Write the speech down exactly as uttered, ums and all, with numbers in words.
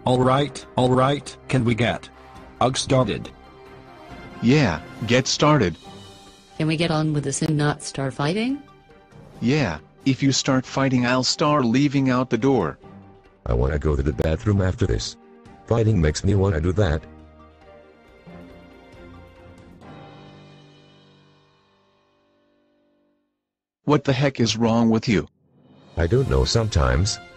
Alright, alright, can we get Ugh started? Yeah, get started. Can we get on with this and not start fighting? Yeah, if you start fighting I'll start leaving out the door. I wanna go to the bathroom after this. Fighting makes me wanna do that. What the heck is wrong with you? I don't know sometimes.